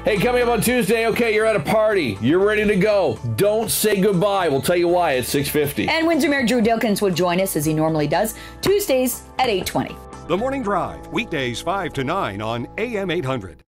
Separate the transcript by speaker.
Speaker 1: Hey, coming up on Tuesday, okay, you're at a party. You're ready to go. Don't say goodbye. We'll tell you why at 6:50.
Speaker 2: And Windsor Mayor Drew Dilkens will join us as he normally does, Tuesdays at 8:20.
Speaker 3: The Morning Drive, weekdays 5 to 9 on AM 800.